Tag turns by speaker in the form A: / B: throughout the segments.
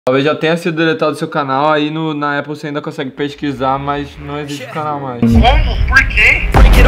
A: Talvez já tenha sido deletado do seu canal, aí na Apple você ainda consegue pesquisar, mas não existe o canal mais.
B: Como? Por quê?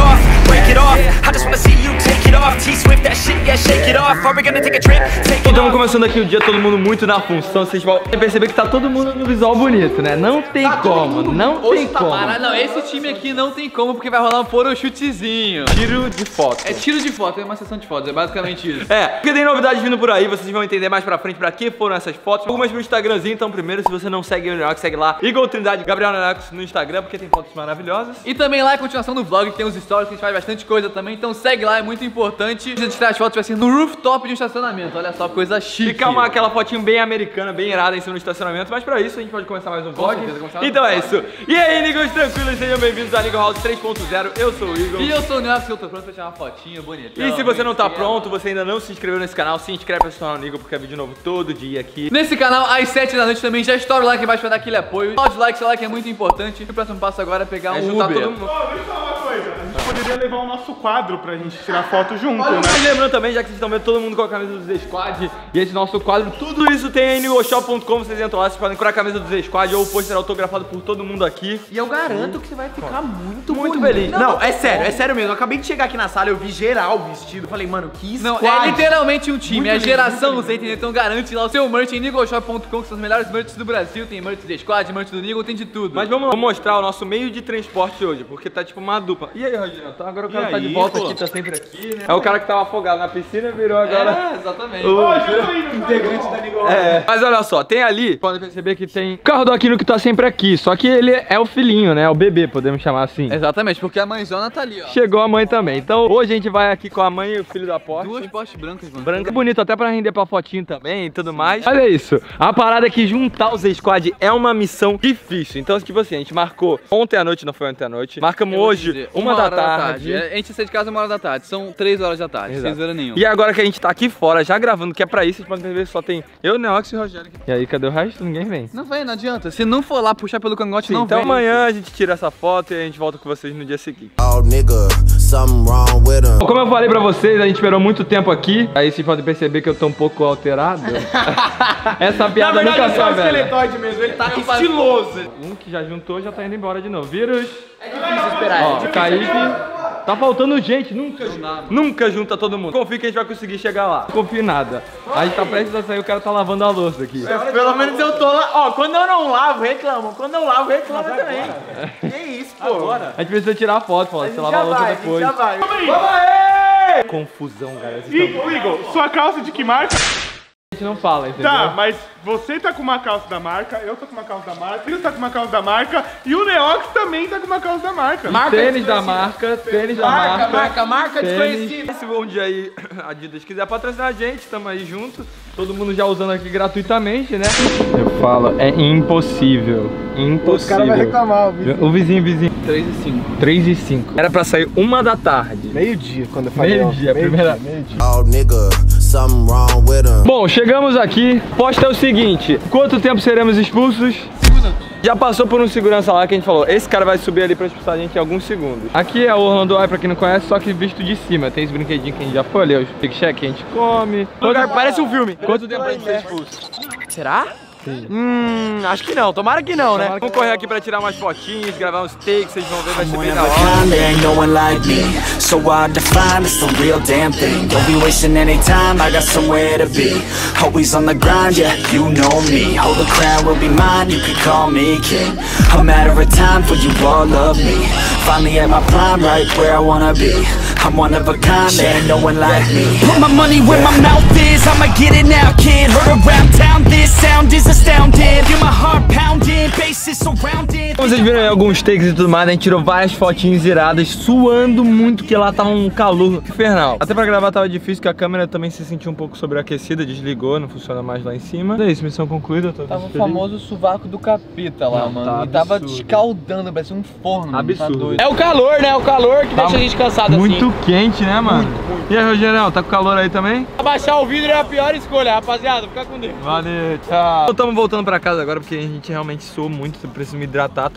A: Estamos começando aqui o dia, todo mundo muito na função. Vocês vão perceber que tá todo mundo no visual bonito, né? Não tem como, não tem como.
C: Não, esse time aqui não tem como, porque vai rolar um photoshootzinho.
A: Tiro de foto.
C: É tiro de foto, é uma sessão de fotos, é basicamente isso.
A: É, porque tem novidades vindo por aí, vocês vão entender mais pra frente pra que foram essas fotos. Algumas no Instagramzinho, então primeiro, se você não segue o Neox, segue lá. Igor Trindade, Gabriel Neox no Instagram, porque tem fotos maravilhosas.
C: E também lá é a continuação do vlog, que tem os stories, que a gente faz bastante coisa também, então segue lá, é muito importante. A gente tirar as fotos vai ser no rooftop de um estacionamento, olha só, coisa chique.
A: Fica aquela fotinho bem americana, bem irada em cima do estacionamento, mas pra isso a gente pode começar mais um vlog. Então é isso. E aí, Nigos, tranquilos, sejam bem-vindos a Nigga House 3.0, eu sou o Igor.
C: E eu sou o Neox, eu tô pronto pra tirar uma fotinha bonita.
A: E se você não tá pronto, você ainda não se inscreveu nesse canal, se inscreve pra se tornar um Nigga, porque é vídeo novo todo dia aqui.
C: Nesse canal, às 7 da noite também, já estoura o like embaixo pra dar aquele apoio. Pode like, seu like é muito importante. E o próximo passo agora é pegar um
A: juntar
C: Uber.
A: todo mundo.
B: Deixa eu falar uma coisa. A gente poderia levar o nosso quadro pra gente tirar foto junto, né?
A: Mas lembrando também, já que vocês estão vendo todo mundo com a camisa do Z-Squad e esse nosso quadro, tudo isso tem aí no Niggoshop.com, vocês entram lá, vocês podem comprar a camisa do Z-Squad ou o pôster autografado por todo mundo aqui.
C: E eu garanto que você vai ficar muito
A: feliz.
D: Não, é sério mesmo. Eu acabei de chegar aqui na sala, eu vi geral vestido. Falei, mano, que squad.
C: Não, é literalmente um time, é a geração Z, entendeu? Então garante lá o seu merch em Niggoshop.com, que são os melhores merchs do Brasil. Tem merch do Squad, merch do Niggo, tem de tudo.
A: Mas vamos lá, vou mostrar o nosso meio de transporte hoje, porque tá tipo uma dupla. E aí, Rogério? Então agora o cara tá de volta aqui, tá sempre aqui, né? É o cara que tava afogado na piscina, virou agora...
C: É, exatamente.
B: Integrante da Nigga House.
A: É, mas olha só, tem ali, podem perceber que tem o carro do Aquino que tá sempre aqui, só que ele é o filhinho, né? É o bebê, podemos chamar assim.
C: Exatamente, porque a mãezona tá ali, ó.
A: Chegou a mãe também. Então hoje a gente vai aqui com a mãe e o filho da Porsche.
C: Duas Porsche brancas, mano.
A: Branca, bonito até pra render pra fotinho também e tudo mais. Olha isso, a parada é que juntar o Z-Squad é uma missão difícil. Então, tipo assim, a gente marcou ontem à noite, não foi ontem à noite. Marcamos hoje, 1h da tarde.
C: A gente sai de casa 1h da tarde, são 3 horas da tarde, sem zoeira nenhuma.
A: E agora que a gente tá aqui fora, já gravando, que é pra isso, vocês podem ver, só tem eu, Neox e o Rogério aqui. E aí, cadê o resto? Ninguém vem.
C: Não vem, não adianta. Se não for lá puxar pelo cangote,
A: Sim,
C: não
A: então
C: vem.
A: amanhã a gente tira essa foto e a gente volta com vocês no dia seguinte.
E: Oh, nigga, something wrong with him.
A: Como eu falei pra vocês, a gente esperou muito tempo aqui. Aí vocês podem perceber que eu tô um pouco alterado. Essa piada nunca
B: é só
A: foi, velho.
B: esqueletóide mesmo, ele tá estiloso.
A: Um que já juntou já tá indo embora de novo. Vírus.
C: É difícil esperar,
A: Ó, Kaique. Tá faltando gente, nunca junta todo mundo. Confio que a gente vai conseguir chegar lá. Não confio em nada. A gente tá prestes a sair, o cara tá lavando a louça aqui.
D: Pelo menos eu tô lá. Ó, quando eu não lavo, reclamam. Quando eu lavo, reclamam também. Que isso, pô.
A: A gente precisa tirar a foto, falar, você lava a louça depois.
D: Já vai.
B: Vamos aí!
A: Confusão, galera.
B: Igor, sua calça de que marca?
A: A gente não fala, entendeu?
B: Tá, mas você tá com uma calça da marca, eu tô com uma calça da marca, ele tá com uma calça da marca e o Neox também tá com uma calça da marca.
A: Tênis da marca, tênis da marca.
D: Marca
A: tênis.
D: desconhecida.
A: Se um dia aí a Adidas quiser patrocinar a gente, tamo aí junto. Todo mundo já usando aqui gratuitamente, né? Eu falo, é impossível. Impossível.
B: Os caras vão reclamar,
A: o vizinho.
C: 3 e 5.
A: 3 e 5. Era pra sair 1h da tarde.
B: Meio-dia, quando eu falei.
A: Meio-dia, primeira.
E: Oh, nigga, something wrong with him.
A: Bom, chegamos aqui. Posta é o seguinte: quanto tempo seremos expulsos? Já passou por um segurança lá que a gente falou, esse cara vai subir ali pra expulsar a gente em alguns segundos. Aqui é o Orlando Eye, pra quem não conhece, só que visto de cima. Tem esse brinquedinho que a gente já foi ali, os Big Shack que a gente come.
D: Parece um filme.
A: Quanto tempo pra gente ser expulso?
D: Será? Acho que não. Tomara que não, né?
A: Vamos correr aqui pra tirar umas fotinhas, gravar uns takes, vocês vão ver, vai ser bem da hora.
F: There ain't no one like me, so hard to find, it's the real damn thing. Don't be wasting any time, I got somewhere to be. Always on the grind, yeah, you know me. Hold the crown will be mine, you can call me king. A matter of time for you all love me. Finally at my prime, right where I wanna be. I'm one of a kind, there ain't no one like me. Put my money where my mouth is, I'ma get it now, kid. Heard around town, this sound is astounding. Feel my heart pounding, bass is surrounded.
A: Como vocês viram aí alguns takes e tudo mais, a gente tirou várias fotinhas iradas, suando muito, que lá tava um calor infernal. Até pra gravar tava difícil, que a câmera também se sentiu um pouco sobreaquecida, desligou, não funciona mais lá em cima. É isso, missão concluída.
C: Tava o famoso sovaco do capeta lá, mano.
A: Tá
C: e tava
A: absurdo.
C: escaldando, parecia um forno.
A: Absurdo.
C: Mano, tá
D: É o calor, né? O calor que deixa a gente cansado
A: muito
D: assim.
A: quente, né, mano? E aí, Rogerão, tá com calor aí também?
D: Abaixar o vidro é a pior escolha, rapaziada. Fica com Deus.
A: Valeu, tchau. Estamos voltando pra casa agora porque a gente realmente suou muito, preciso me hidratar, tomar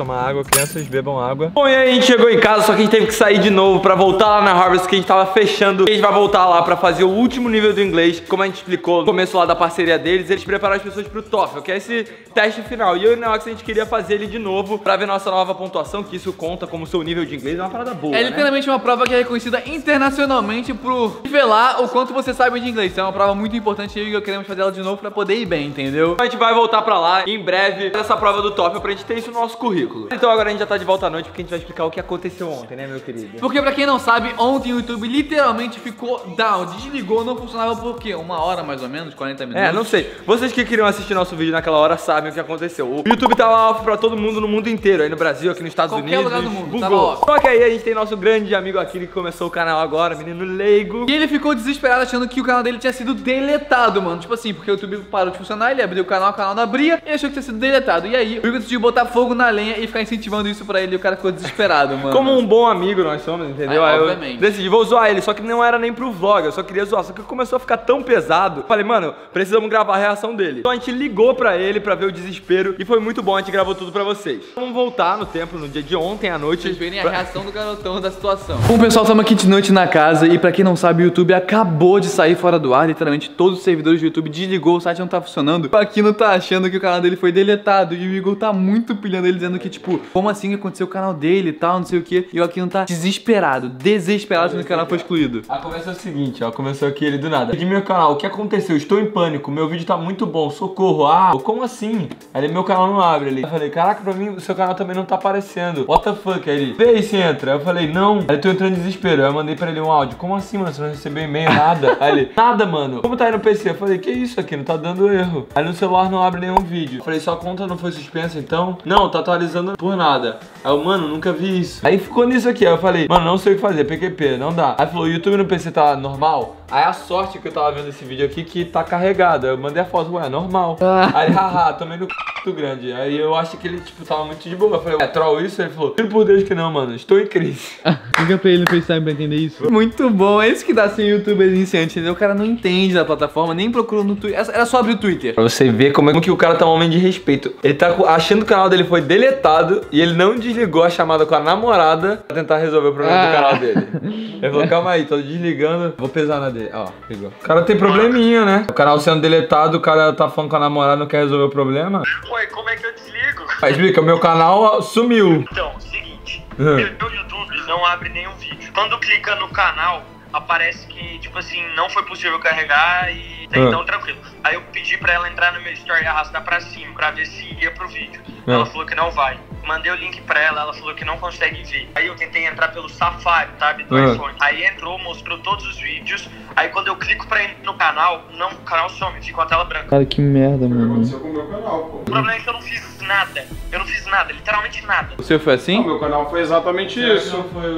A: tomar água, crianças bebam água. Bom, e aí a gente chegou em casa, só que a gente teve que sair de novo pra voltar lá na Harvard, que a gente tava fechando. A gente vai voltar lá pra fazer o último nível do inglês. Como a gente explicou no começo lá da parceria deles, eles prepararam as pessoas pro TOEFL, que é esse teste final. E eu e o Neox, a gente queria fazer ele de novo pra ver nossa nova pontuação, que isso conta como seu nível de inglês. É uma parada boa,
C: É literalmente uma prova que é reconhecida internacionalmente por nivelar o quanto você sabe de inglês. É uma prova muito importante e eu queremos fazer ela de novo pra poder ir bem, entendeu?
A: A gente vai voltar pra lá em breve essa prova do TOEFL pra gente ter isso no nosso currículo. Então agora a gente já tá de volta à noite porque a gente vai explicar o que aconteceu ontem, né, meu querido?
C: Porque pra quem não sabe, ontem o YouTube literalmente ficou down, desligou, não funcionava por quê? 1 hora mais ou menos, 40 minutos?
A: É, não sei. Vocês que queriam assistir nosso vídeo naquela hora sabem o que aconteceu. O YouTube tava off pra todo mundo no mundo inteiro, aí no Brasil, aqui nos Estados
C: Qualquer
A: Unidos.
C: lugar do mundo,
A: bugou.
C: tava off.
A: Só que aí a gente tem nosso grande amigo Akili que começou o canal agora, menino leigo.
C: E ele ficou desesperado achando que o canal dele tinha sido deletado, mano. Tipo assim, porque o YouTube parou de funcionar, ele abriu o canal não abria, e ele achou que tinha sido deletado. E aí, o Igor decidiu botar fogo na lenha e ficar incentivando isso pra ele e o cara ficou desesperado, mano.
A: Como um bom amigo nós somos, entendeu?
C: É,
A: aí
C: obviamente.
A: eu decidi, vou zoar ele, só que não era nem pro vlog, eu só queria zoar. Só que começou a ficar tão pesado, falei, mano, precisamos gravar a reação dele. Então a gente ligou pra ele pra ver o desespero e foi muito bom, a gente gravou tudo pra vocês. Vamos voltar no tempo, no dia de ontem à noite.
C: Vocês verem a reação do garotão da situação. Bom, pessoal, estamos aqui de noite na casa e pra quem não sabe, o YouTube acabou de sair fora do ar. Literalmente todos os servidores do YouTube desligou, o site não tá funcionando. O Aquino tá achando que o canal dele foi deletado e o Igor tá muito pilhando ele, dizendo que tipo, como assim que aconteceu o canal dele e tal, não sei o que. E o Aquino tá desesperado quando o canal foi excluído.
A: A começou o seguinte, ó, começou aqui ele do nada. De meu canal, o que aconteceu? Estou em pânico, meu vídeo tá muito bom, socorro. Ah, como assim? Aí meu canal não abre ali. Eu falei, caraca, pra mim o seu canal também não tá aparecendo. What the fuck? Aí ele, vê aí se entra. Aí eu falei, não. Aí eu tô entrando em desespero. Aí eu mandei pra ele um áudio. Como assim, mano? Você não recebeu e-mail, nada? Aí ele, nada, mano. Como tá aí no PC? Eu falei, que isso aqui? Não tá dando erro. Aí no celular não abre nenhum vídeo. Eu falei, sua conta não foi suspensa então? Não, tá atualizando por nada. Aí eu, mano, nunca vi isso. Aí ficou nisso aqui. Aí eu falei, mano, não sei o que fazer, PQP, não dá. Aí falou, o YouTube no PC tá normal? Aí a sorte que eu tava vendo esse vídeo aqui que tá carregado. Aí eu mandei a foto, ué, normal. Aí ele, haha, tomei no c... grande. Aí eu acho que ele, tipo, tava muito de boa. Eu falei, é troll isso? Ele falou, juro por Deus que não, mano, estou em crise.
C: Liga pra ele no FaceTime pra entender isso. Muito bom, é isso que dá sem youtuber iniciante, entendeu? O cara não entende da plataforma, nem procurou no Twitter. Era só abrir o Twitter.
A: Pra você ver como que o cara tá um homem de respeito. Ele tá achando que o canal dele foi deletado e ele não desligou a chamada com a namorada pra tentar resolver o problema do canal dele. Ele falou, calma aí, tô desligando, vou pesar na dele. Ó, ligou. O cara tem probleminha, né? O canal sendo deletado, o cara tá falando com a namorada, não quer resolver o problema.
G: Ué, como é que eu desligo?
A: Aí explica, meu canal sumiu.
G: Então, seguinte, meu YouTube não abre nenhum vídeo. Quando clica no canal, aparece que, tipo assim, não foi possível carregar e então tranquilo. Aí eu pedi pra ela entrar no meu story e arrastar pra cima pra ver se ia pro vídeo. Ela falou que não vai. Mandei o link pra ela, ela falou que não consegue ver. Aí eu tentei entrar pelo Safari, sabe, do iPhone. Aí entrou, mostrou todos os vídeos. Aí quando eu clico pra ir no canal, não, o canal some, fica com a tela branca.
C: Cara, que merda, mano.
B: Aconteceu com o meu canal, pô.
G: O problema é que eu não fiz nada. Eu não fiz nada, literalmente nada.
C: O seu foi assim?
B: O meu canal foi exatamente isso.
A: Não foi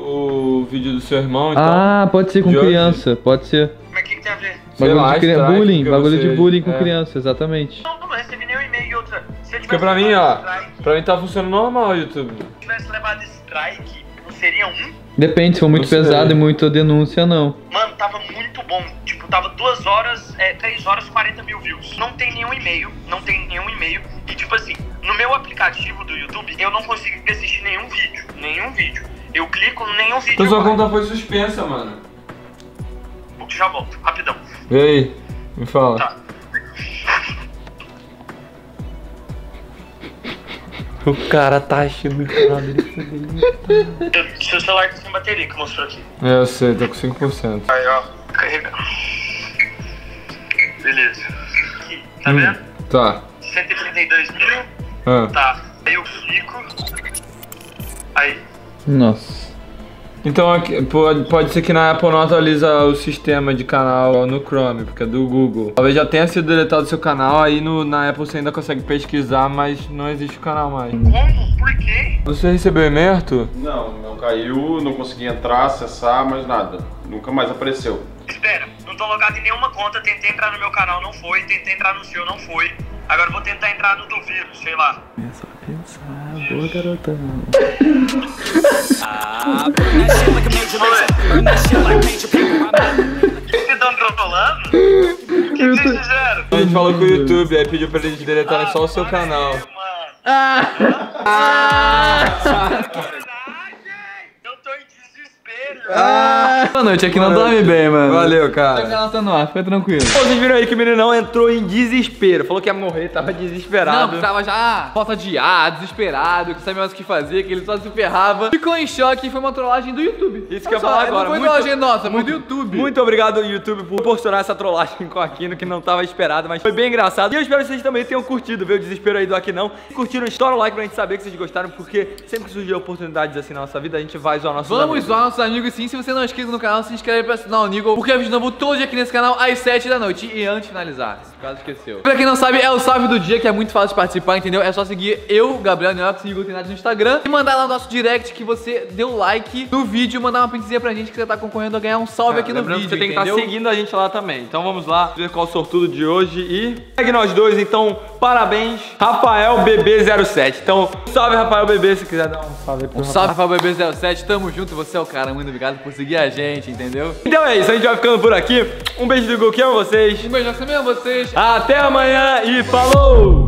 A: o vídeo do seu irmão, então?
C: Ah, pode ser com
A: De hoje?
C: criança, pode ser.
G: Mas o que tem a ver?
A: Sei lá, strike
C: bullying,
A: que
C: bagulho
A: você-
C: de bullying com
A: é.
C: criança, exatamente.
G: Não recebi nenhum e-mail e outra. Se eu
A: Porque
G: tivesse
A: pra mim,
G: levado
A: ó,
G: strike,
A: pra mim tá funcionando normal o YouTube.
G: se eu tivesse levado strike, não seria um?
C: Depende, se for muito
A: Não sei.
C: pesado e muita denúncia, não.
G: Mano, tava muito bom. Tipo, tava 2 horas, 3 horas 40 mil views. Não tem nenhum e-mail, não tem nenhum e-mail. E tipo assim, no meu aplicativo do YouTube, eu não consigo assistir nenhum vídeo. Nenhum vídeo. Eu clico, nenhum vídeo.
A: Então sua
G: eu
A: conta foi suspensa, mano.
G: já volto, rapidão.
A: E aí? Me fala.
G: Tá.
A: O cara tá achando que o canal dele foi dele.
G: Seu celular tá sem bateria que mostrou aqui.
A: É, eu sei, tô com 5%.
G: Aí, ó, carregando. Beleza. Aqui, tá vendo?
A: Tá.
G: 132 mil.
A: Ah.
G: Tá. Aí eu clico. Aí.
C: Nossa.
A: Então aqui, pode ser que na Apple não atualiza o sistema de canal no Chrome, porque é do Google. Talvez já tenha sido deletado o seu canal, aí na Apple você ainda consegue pesquisar, mas não existe o canal mais.
G: Como? Por quê?
A: Você recebeu e-mail, Arthur?
B: Não caiu, não consegui entrar, acessar, mas nada. Nunca mais apareceu.
G: Espera, não tô logado em nenhuma conta, tentei entrar no meu canal, não foi, tentei entrar no seu, não foi. Agora eu vou tentar entrar no do vírus, sei lá.
C: Começa a pensar, boa garotão.
G: Vocês estão controlando? O que vocês fizeram?
A: A gente falou com o YouTube, aí pediu pra eles deletarem só o seu canal.
G: Mano. Eu tô em desespero.
C: Boa noite, aqui não dorme bem, mano.
A: Valeu,
C: O
A: cara.
C: canal tá no ar, fica tranquilo.
A: Pô, vocês viram aí que o meninão entrou em desespero. Falou que ia morrer, tava desesperado.
C: Não, tava já falta de ar, desesperado, que sabia mais o que fazer, que ele só se ferrava. Ficou em choque e foi uma trollagem do YouTube.
A: Isso que eu ia falar agora.
C: Não foi trollagem nossa, foi do YouTube.
A: Muito obrigado, YouTube, por proporcionar essa trollagem com o Aquino, que não tava esperado, mas foi bem engraçado. E eu espero que vocês também tenham curtido ver o desespero aí do Aquinão. Curtiram, estoura o like pra gente saber que vocês gostaram, porque sempre que surgir oportunidades assim na nossa vida, a gente vai zoar nossos
C: Vamos
A: amigos.
C: zoar nossos amigos sim. Se você não é inscrito no canal, se inscreve pra assinar o Nigel, porque é vídeo novo todo dia aqui nesse canal às 7 da noite. E antes de finalizar, caso esqueceu. Pra quem não sabe, é o salve do dia, que é muito fácil de participar, entendeu? É só seguir eu, Gabriel Neox e Igor Tenado no Instagram e mandar lá no nosso direct que você deu like no vídeo, mandar uma princesinha pra gente que você tá concorrendo a ganhar um salve aqui no
A: Lembrando
C: vídeo,
A: que você tem que
C: entendeu?
A: estar seguindo a gente lá também. Então vamos lá ver qual é o sortudo de hoje e segue nós dois. Então, parabéns, Rafael BB07. Então, salve Rafael BB, se quiser dar um salve aí pro
C: Salve, Rafael BB07, tamo junto, você é o cara, muito obrigado por seguir a gente, entendeu?
A: Então é isso, a gente vai ficando por aqui. Um beijo do Igor, que amo vocês.
C: Um beijo a vocês.
A: Até amanhã e falou!